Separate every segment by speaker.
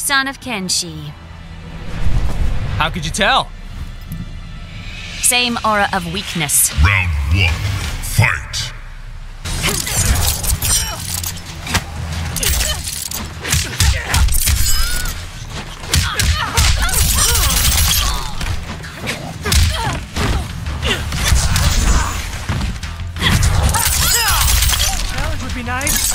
Speaker 1: son of Kenshi.
Speaker 2: How could you tell?
Speaker 1: Same aura of weakness.
Speaker 3: Round 1, fight!
Speaker 2: Challenge would be nice.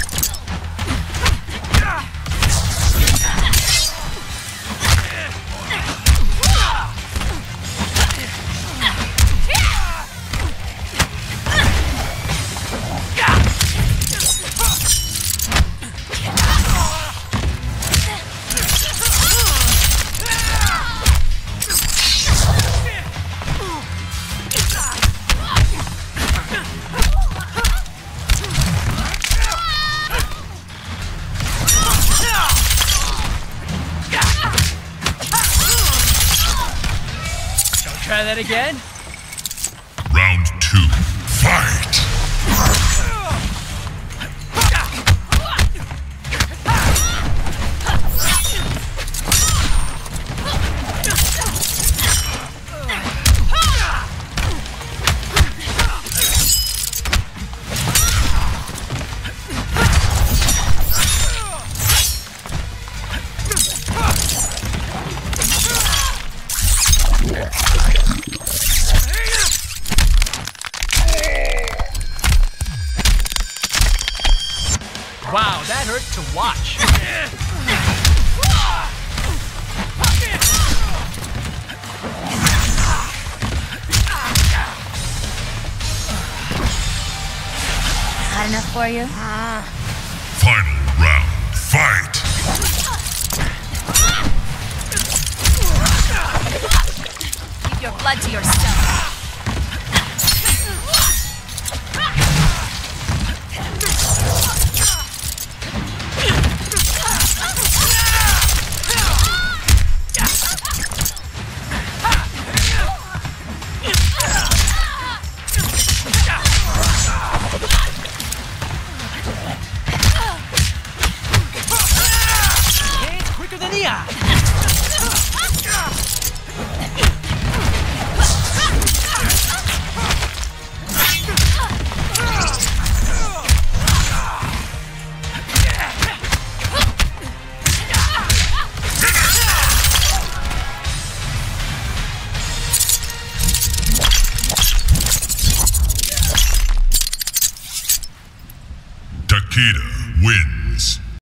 Speaker 2: Try that again?
Speaker 3: Round 2, fight!
Speaker 2: Wow, that hurt to watch.
Speaker 1: Hot enough for you?
Speaker 3: Final round, fight!
Speaker 1: Keep your blood to yourself.
Speaker 2: Quicker than the eye.
Speaker 3: Takeda wins.